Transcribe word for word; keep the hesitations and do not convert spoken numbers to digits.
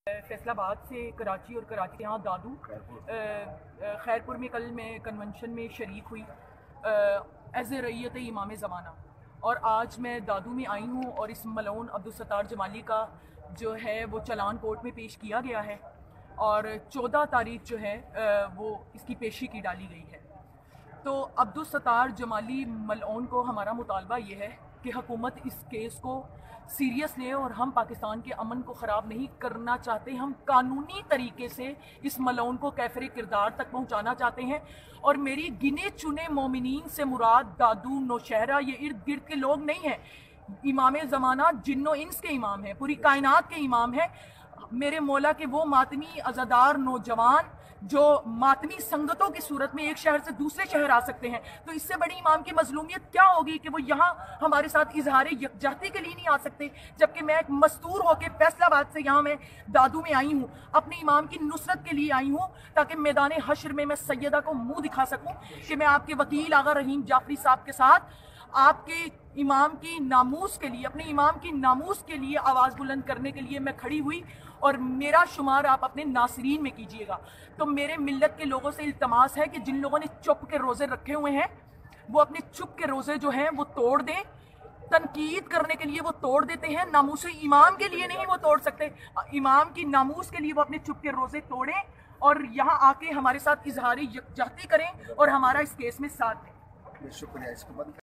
فیصل آباد سے کراچی اور کراچی کے یہاں دادو خیرپور میں کل میں کنونشن میں شریک ہوئی ایز اے رعیت امام زمانہ، اور آج میں دادو میں آئی ہوں اور اس ملعون عبدالستار جمالی کا جو ہے وہ چلان کورٹ میں پیش کیا گیا ہے اور چودہ تاریخ جو ہے وہ اس کی پیشی کی ڈالی گئی ہے۔ تو عبدالستار جمالی ملعون کو ہمارا مطالبہ یہ ہے کہ حکومت اس کیس کو سیریس لے، اور ہم پاکستان کے امن کو خراب نہیں کرنا چاہتے، ہم قانونی طریقے سے اس ملعون کو کیفر کردار تک پہنچانا چاہتے ہیں۔ اور میری گنے چنے مومنین سے مراد دادو نوشہرہ یہ ارد گرد کے لوگ نہیں ہیں، امام زمانہ جن و انس کے امام ہیں، پوری کائنات کے امام ہیں، میرے مولا کے وہ ماتمی عزادار نوجوان جو ماتمی سنگتوں کی صورت میں ایک شہر سے دوسرے شہر آ سکتے ہیں۔ تو اس سے بڑی امام کی مظلومیت کیا ہوگی کہ وہ یہاں ہمارے ساتھ اظہار یکجہتی کے لیے نہیں آ سکتے، جبکہ میں ایک مستور ہو کے فیصل آباد سے یہاں میں دادو میں آئی ہوں، اپنے امام کی نصرت کے لیے آئی ہوں، تاکہ میدان حشر میں میں سیدہ کو منہ دکھا سکوں کہ میں آپ کے وکیل آغا رحیم جعفری صاحب کے ساتھ آپ کے امام کی ناموس کے لیے، اپنے امام کی ناموس کے لیے آواز بلند کرنے کے لیے میں کھڑی ہوئی، اور میرا شمار آپ اپنے ناصرین میں کیجئے گا۔ تو میرے ملت کے لوگوں سے التماس ہے کہ جن لوگوں نے چپ کے روزے رکھے ہوئے ہیں وہ اپنے چپ کے روزے جو ہیں وہ توڑ دیں، تنقید کرنے کے لیے وہ توڑ دیتے ہیں، ناموس امام کے لیے نہیں وہ توڑ سکتے، امام کی ناموس کے لیے وہ اپنے چپ کے روزے توڑیں اور یہاں آ کے ہمارے ساتھ اظہار یکجہتی کریں اور ہمارا اس کیس میں ساتھ دیں۔ شکریہ۔ اس کو بند